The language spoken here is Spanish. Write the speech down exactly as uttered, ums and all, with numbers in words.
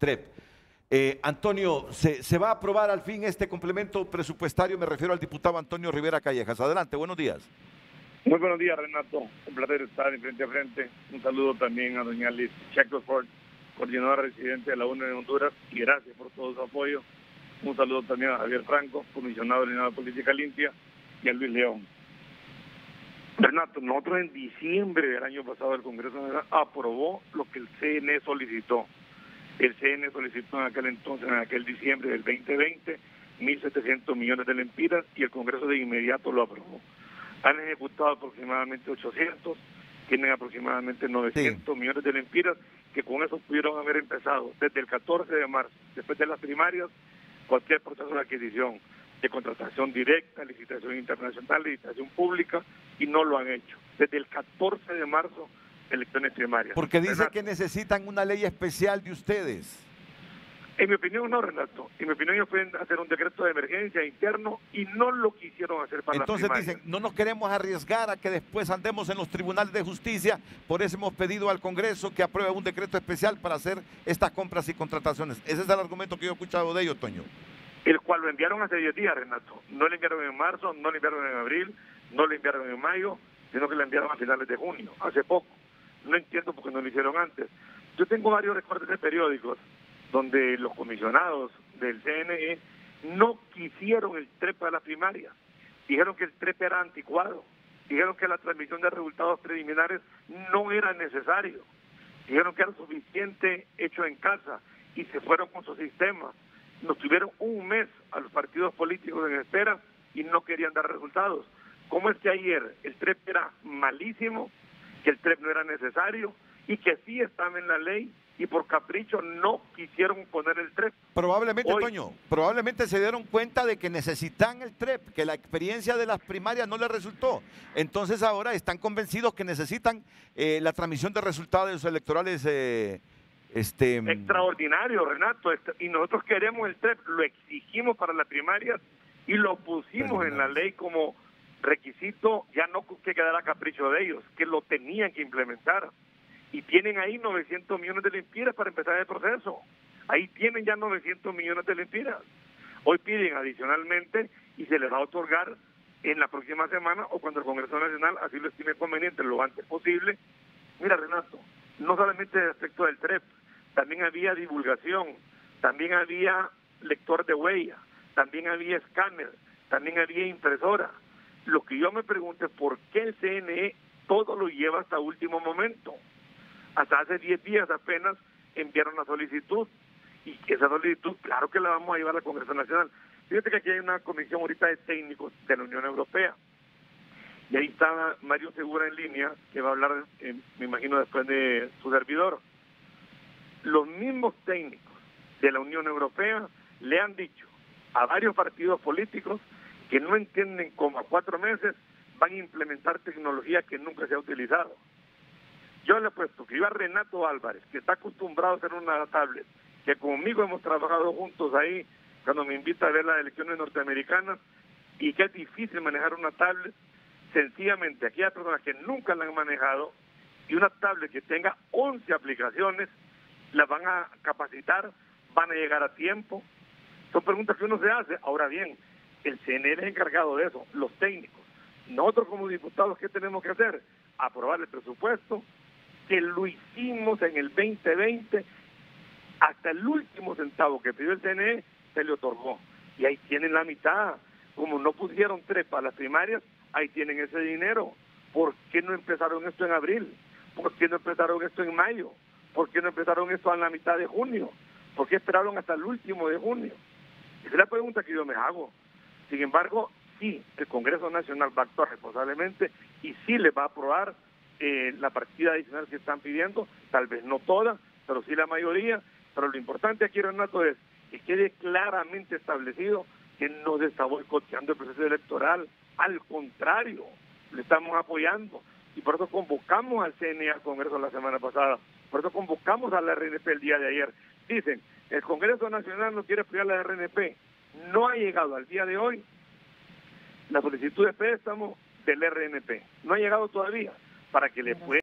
T R E P. Eh, Antonio, ¿se, ¿se va a aprobar al fin este complemento presupuestario? Me refiero al diputado Antonio Rivera Callejas. Adelante, buenos días. Muy buenos días, Renato. Un placer estar en frente a frente. Un saludo también a doña Liz Shackelford, coordinadora residente de la UNE de Honduras, y gracias por todo su apoyo. Un saludo también a Javier Franco, comisionado de la Política Limpia, y a Luis León. Renato, nosotros en diciembre del año pasado el Congreso Nacional aprobó lo que el C N E solicitó. El C N E solicitó en aquel entonces, en aquel diciembre del veinte veinte, mil setecientos millones de lempiras, y el Congreso de inmediato lo aprobó. Han ejecutado aproximadamente ochocientos, tienen aproximadamente novecientos sí. millones de lempiras, que con eso pudieron haber empezado desde el catorce de marzo, después de las primarias, cualquier proceso de adquisición, de contratación directa, licitación internacional, licitación pública, y no lo han hecho. Desde el catorce de marzo, elecciones primarias. Porque dice Renato, que necesitan una ley especial de ustedes. En mi opinión no, Renato. En mi opinión ellos pueden hacer un decreto de emergencia interno y no lo quisieron hacer para Entonces las dicen, no nos queremos arriesgar a que después andemos en los tribunales de justicia, por eso hemos pedido al Congreso que apruebe un decreto especial para hacer estas compras y contrataciones. Ese es el argumento que yo he escuchado de ellos, Toño. El cual lo enviaron hace diez días, Renato. No lo enviaron en marzo, no lo enviaron en abril, no lo enviaron en mayo, sino que lo enviaron a finales de junio, hace poco. No entiendo por qué no lo hicieron antes. Yo tengo varios recortes de periódicos donde los comisionados del C N E no quisieron el T R E P para las primarias. Dijeron que el T R E P era anticuado. Dijeron que la transmisión de resultados preliminares no era necesario. Dijeron que era suficiente hecho en casa y se fueron con su sistema. Nos tuvieron un mes a los partidos políticos en espera y no querían dar resultados. ¿Cómo es que ayer el T R E P era malísimo, que el T R E P no era necesario y que sí estaba en la ley, y por capricho no quisieron poner el T R E P? Probablemente, Hoy, Toño, probablemente se dieron cuenta de que necesitan el T R E P, que la experiencia de las primarias no les resultó. Entonces ahora están convencidos que necesitan eh, la transmisión de resultados electorales eh, este extraordinario, Renato, y nosotros queremos el T R E P, lo exigimos para las primarias y lo pusimos en la ley como requisito, ya no que quedara a capricho de ellos, que lo tenían que implementar. Y tienen ahí novecientos millones de lempiras para empezar el proceso. Ahí tienen ya novecientos millones de lempiras. Hoy piden adicionalmente y se les va a otorgar en la próxima semana o cuando el Congreso Nacional así lo estime conveniente, lo antes posible. Mira, Renato, no solamente respecto del T R E P, también había divulgación, también había lector de huella, también había escáner, también había impresora. Lo que yo me pregunto es por qué el C N E todo lo lleva hasta último momento. Hasta hace diez días apenas enviaron la solicitud, y esa solicitud, claro que la vamos a llevar al Congreso Nacional. Fíjate que aquí hay una comisión ahorita de técnicos de la Unión Europea, y ahí está Mario Segura en línea, que va a hablar, eh, me imagino, después de su servidor. Los mismos técnicos de la Unión Europea le han dicho a varios partidos políticos que no entienden cómo a cuatro meses van a implementar tecnología que nunca se ha utilizado. Yo le he puesto que iba Renato Álvarez, que está acostumbrado a hacer una tablet, que conmigo hemos trabajado juntos ahí cuando me invita a ver las elecciones norteamericanas, y que es difícil manejar una tablet. Sencillamente, aquí hay personas que nunca la han manejado, y una tablet que tenga once aplicaciones, la van a capacitar, van a llegar a tiempo. Son preguntas que uno se hace. Ahora bien, el C N E es encargado de eso, los técnicos. Nosotros como diputados, ¿qué tenemos que hacer? Aprobar el presupuesto, que lo hicimos en el veinte veinte, hasta el último centavo que pidió el C N E, se le otorgó. Y ahí tienen la mitad. Como no pusieron tres para las primarias, ahí tienen ese dinero. ¿Por qué no empezaron esto en abril? ¿Por qué no empezaron esto en mayo? ¿Por qué no empezaron esto en la mitad de junio? ¿Por qué esperaron hasta el último de junio? Esa es la pregunta que yo me hago. Sin embargo, sí, el Congreso Nacional va a actuar responsablemente y sí le va a aprobar eh, la partida adicional que están pidiendo, tal vez no toda, pero sí la mayoría. Pero lo importante aquí, Renato, es que quede claramente establecido que no se está boicoteando el proceso electoral. Al contrario, le estamos apoyando. Y por eso convocamos al C N E al Congreso la semana pasada. Por eso convocamos a la R N P el día de ayer. Dicen, el Congreso Nacional no quiere apoyar a la R N P. No ha llegado al día de hoy la solicitud de préstamo del R N P. No ha llegado todavía para que le pueda